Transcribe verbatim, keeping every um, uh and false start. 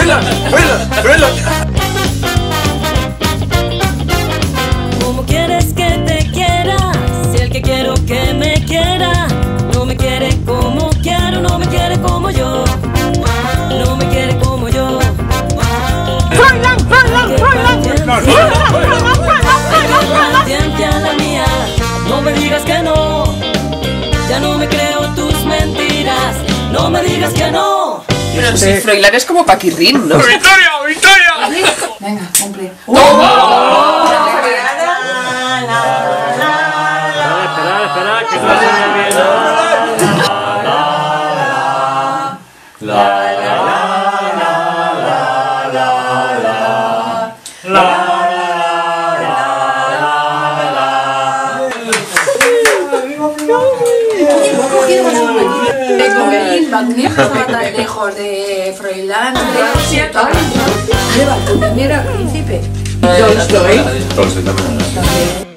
Froilán, Froilán, Froilán. ¿Cómo quieres que te quiera? Si el que quiero que me quiera no me quiere como quiero, no me quiere como yo, no me quiere como yo. Froilán, Froilán, Froilán. Paciencia la mía, no me digas que no, ya no me creo tus mentiras, no me digas que no. Pero si Froilán es como Paquirrín, ¿no? ¡Victoria, Victoria! Venga, cumple. Espera, espera, que está haciendo bien. La la la la Wagner estaba tan lejos de Froilán. Mira, príncipe. Yo estoy. Tolstoy también.